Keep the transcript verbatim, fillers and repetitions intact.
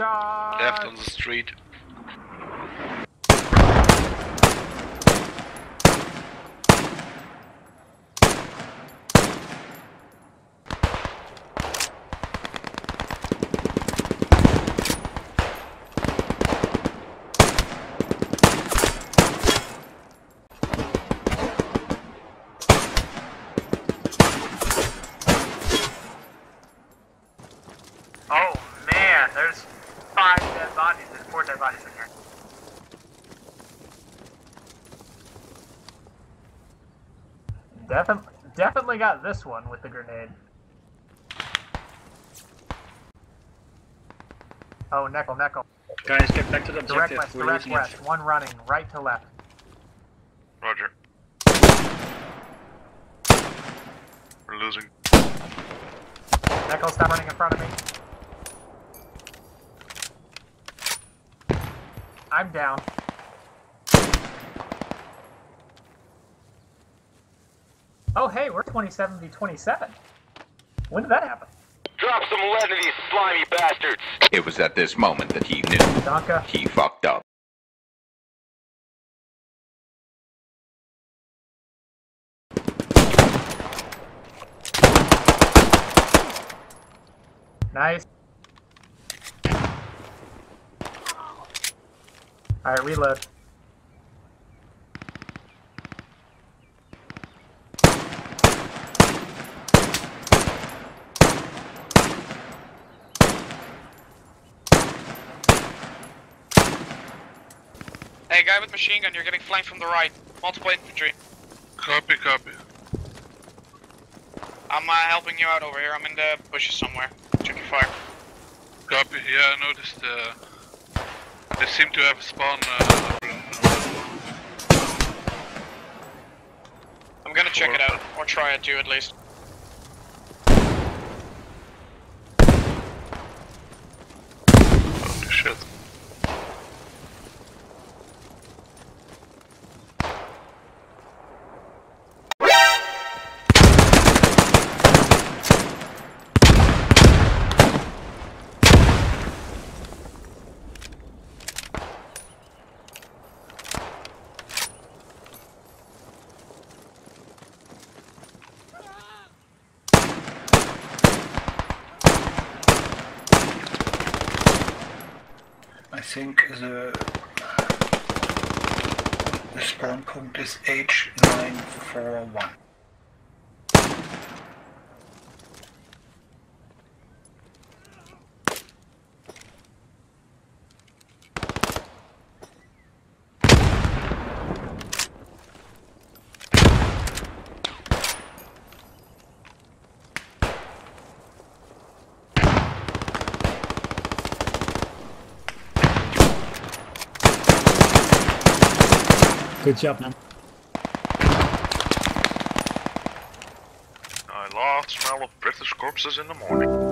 Shot! Left on the street. Oh man, there's five dead bodies. There's four dead bodies in here. Definitely, definitely got this one with the grenade. Oh, Neckel, Neckel. Guys, get back to the objective. Direct west, We're direct losing west. it. One running, right to left. Roger. We're losing. Neckel, stop running in front of me. I'm down. Oh hey, we're twenty-seven v twenty-seven. When did that happen? Drop some lead to these slimy bastards! It was at this moment that he knew Donka. he fucked up. Nice. Alright, reload. Hey, guy with machine gun, you're getting flanked from the right. Multiple infantry. Copy, copy. I'm uh, helping you out over here. I'm in the bushes somewhere. Check your fire. Copy. Yeah, I noticed. Uh, they seem to have a spawn. Uh, I'm gonna check it out, or try it too at least. Holy shit. I think the, the spawn point is H nine four one. Good job, man. I lost smell of British corpses in the morning.